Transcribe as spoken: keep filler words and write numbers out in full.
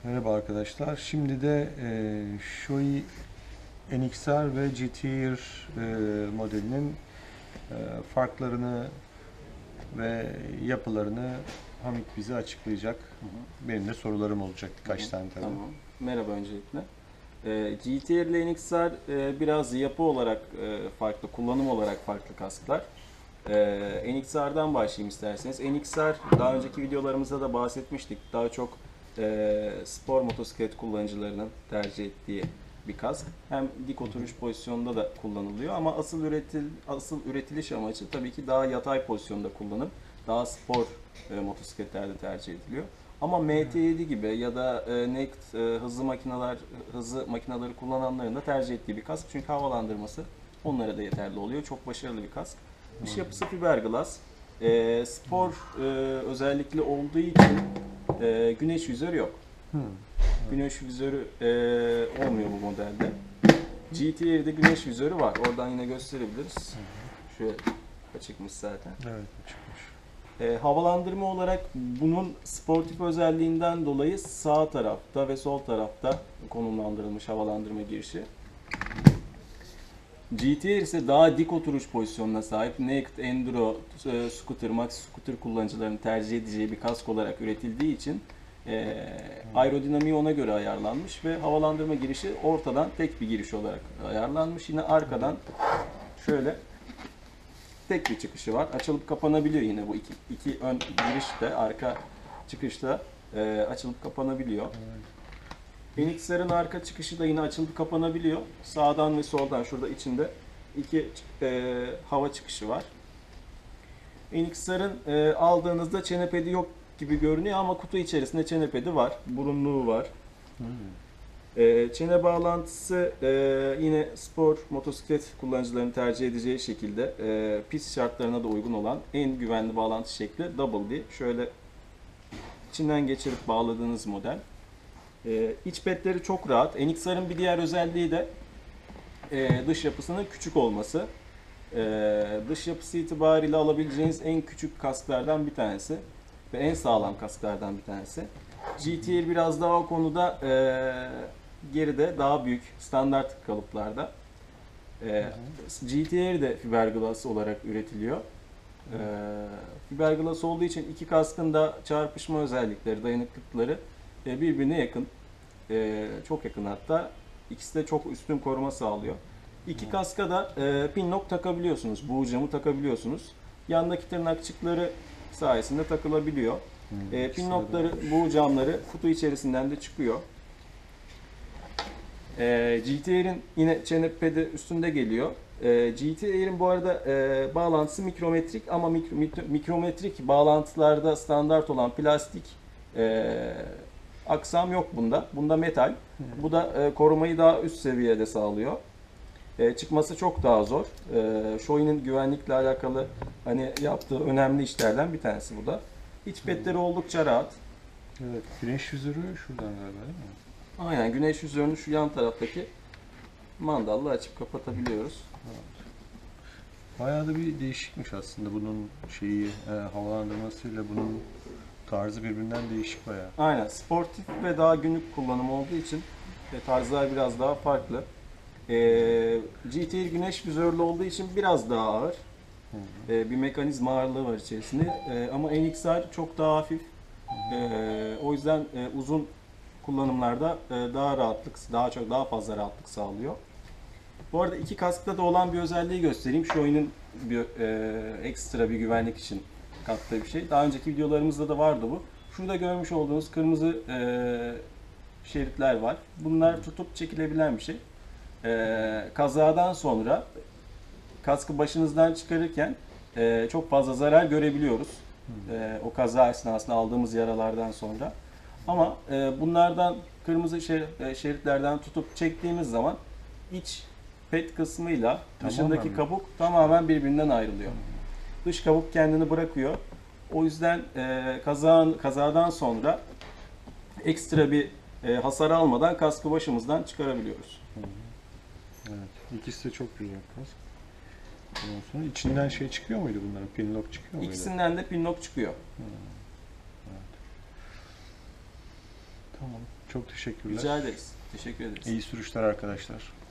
Merhaba arkadaşlar. Şimdi de e, Shoei N X R ve G T R e, modelinin e, farklarını ve yapılarını Hamit bize açıklayacak. Hı hı. Benim de sorularım olacak birkaç Hı hı. tane tabii. Tamam. Merhaba öncelikle. Ee, G T R ile N X R e, biraz yapı olarak e, farklı, kullanım olarak farklı kasklar. Ee, N X R'dan başlayayım isterseniz. N X R daha önceki videolarımızda da bahsetmiştik. Daha çok e, spor motosiklet kullanıcılarının tercih ettiği bir kask. Hem dik oturuş pozisyonunda da kullanılıyor ama asıl üretil asıl üretiliş amacı tabii ki daha yatay pozisyonda kullanım. Daha spor e, motosikletlerde tercih ediliyor. Ama M T yedi gibi ya da e, Naked e, hızlı makineler hızlı makineleri kullananların da tercih ettiği bir kask. Çünkü havalandırması onlara da yeterli oluyor. Çok başarılı bir kask. Dış yapısı fiberglass. E, spor e, özellikle olduğu için e, güneş vizörü yok. Hmm. Güneş vizörü e, olmuyor bu modelde. G T R'de güneş vizörü var. Oradan yine gösterebiliriz. Şöyle açıkmış zaten. Evet, çıkmış. E, havalandırma olarak bunun sportif özelliğinden dolayı sağ tarafta ve sol tarafta konumlandırılmış havalandırma girişi. G T R ise daha dik oturuş pozisyonuna sahip Naked Enduro, e, Scooter, Maxi Scooter kullanıcılarının tercih edeceği bir kask olarak üretildiği için e, aerodinamiği ona göre ayarlanmış ve havalandırma girişi ortadan tek bir giriş olarak ayarlanmış. Yine arkadan şöyle tek bir çıkışı var. Açılıp kapanabiliyor yine bu iki, iki ön girişte, arka çıkışta e, açılıp kapanabiliyor. N X R'ın arka çıkışı da yine açılıp kapanabiliyor. Sağdan ve soldan şurada içinde iki e, hava çıkışı var. N X R'ın e, aldığınızda çenepedi yok gibi görünüyor ama kutu içerisinde çenepedi var. Burunluğu var. Hmm. E, çene bağlantısı e, yine spor motosiklet kullanıcılarının tercih edeceği şekilde e, pist şartlarına da uygun olan en güvenli bağlantı şekli Double D. Şöyle içinden geçirip bağladığınız model. E, iç petleri çok rahat. N X R'ın bir diğer özelliği de e, dış yapısının küçük olması. E, dış yapısı itibariyle alabileceğiniz en küçük kasklardan bir tanesi ve en sağlam kasklardan bir tanesi. G T R biraz daha o konuda e, geride, daha büyük standart kalıplarda. E, G T R de fiberglass olarak üretiliyor. E, fiberglass olduğu için iki kaskın da çarpışma özellikleri, dayanıklıkları e, birbirine yakın. E, çok yakın hatta. İkisi de çok üstün koruma sağlıyor. İki kaska da e, pin lock takabiliyorsunuz. Buğu camı takabiliyorsunuz. Yandaki tırnakçıkları sayesinde takılabiliyor. Hmm, E, ikisi pin de lockları, varmış. buğu camları kutu içerisinden de çıkıyor. E, G T R'in yine çenepedi üstünde geliyor. E, G T R'in bu arada e, bağlantısı mikrometrik ama mikro, mikro- mikrometrik bağlantılarda standart olan plastik e, aksam yok bunda. Bunda metal. Bu da e, korumayı daha üst seviyede sağlıyor. E, çıkması çok daha zor. E, Shoei'nin güvenlikle alakalı hani yaptığı önemli işlerden bir tanesi bu da. İç petleri oldukça rahat. Evet, güneş vizörü şuradan galiba değil mi? Aynen güneş yüzörünü şu yan taraftaki mandalla açıp kapatabiliyoruz. Bayağı da bir değişikmiş aslında bunun şeyi, e, havalandırmasıyla bunun tarzı birbirinden değişik bayağı. Aynen sportif ve daha günlük kullanım olduğu için e, tarzlar biraz daha farklı. E, G T R güneş vizörlü olduğu için biraz daha ağır. Hı hı. E, bir mekanizma ağırlığı var içerisinde. E, ama N X R çok daha hafif. E, o yüzden e, uzun kullanımlarda e, daha rahatlık, daha çok daha fazla rahatlık sağlıyor. Bu arada iki kaskta da olan bir özelliği göstereyim. Şu oyunun bir, e, ekstra bir güvenlik için kattığı bir şey. Daha önceki videolarımızda da vardı bu. Şurada görmüş olduğunuz kırmızı e, şeritler var. Bunlar tutup çekilebilen bir şey. E, kazadan sonra kaskı başınızdan çıkarırken e, çok fazla zarar görebiliyoruz. E, o kaza esnasında aldığımız yaralardan sonra. Ama e, bunlardan kırmızı şer- e, şeritlerden tutup çektiğimiz zaman iç pet kısmıyla Tamamen dışındaki mi? kabuk tamamen birbirinden ayrılıyor. Dış kabuk kendini bırakıyor. O yüzden e, kazan, kazadan sonra ekstra bir e, hasar almadan kaskı başımızdan çıkarabiliyoruz. Evet, ikisi de çok güzel kask. Ondan sonra içinden şey çıkıyor muydu bunların? Pinlock çıkıyor muydu? İkisinden de pinlock çıkıyor. Tamam. Çok teşekkürler. Rica ederiz. Teşekkür ederiz. İyi sürüşler arkadaşlar.